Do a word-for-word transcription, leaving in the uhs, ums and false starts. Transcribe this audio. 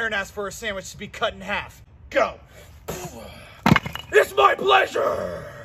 there and ask for a sandwich to be cut in half. Go. It's my pleasure.